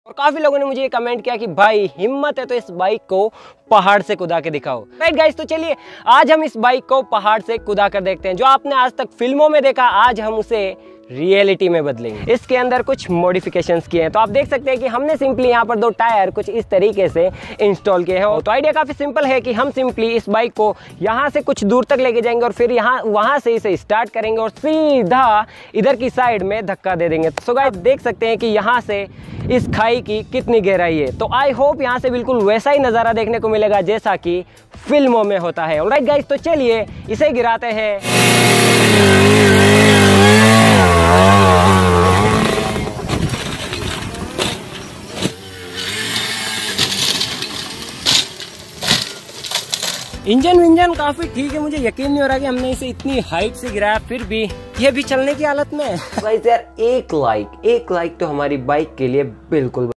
और काफी लोगों ने मुझे ये कमेंट किया कि भाई हिम्मत है तो इस बाइक को पहाड़ से कुदा के दिखाओ। राइट गाइस, तो चलिए आज हम इस बाइक को पहाड़ से कुदा कर देखते हैं। जो आपने आज तक फिल्मों में देखा, आज हम उसे रियलिटी में बदलेंगे। इसके अंदर कुछ मॉडिफिकेशंस किए हैं। तो आप देख सकते हैं कि हमने सिंपली यहाँ पर 2 टायर कुछ इस तरीके से इंस्टॉल किए हैं। तो आइडिया काफी सिंपल है कि हम सिंपली इस बाइक को यहाँ से कुछ दूर तक लेके जाएंगे और फिर वहाँ से इसे स्टार्ट करेंगे और सीधा इधर की साइड में धक्का दे देंगे। तो गाइस देख सकते हैं कि यहाँ से इस खाई की कितनी गहराई है। तो आई होप यहाँ से बिल्कुल वैसा ही नज़ारा देखने को मिलेगा जैसा कि फिल्मों में होता है। ऑलराइट गाइस, तो चलिए इसे गिराते हैं। इंजन विंजन काफी ठीक है। मुझे यकीन नहीं हो रहा कि हमने इसे इतनी हाइट से गिराया, फिर भी ये भी चलने की हालत में है। गाइस यार, एक लाइक तो हमारी बाइक के लिए बिल्कुल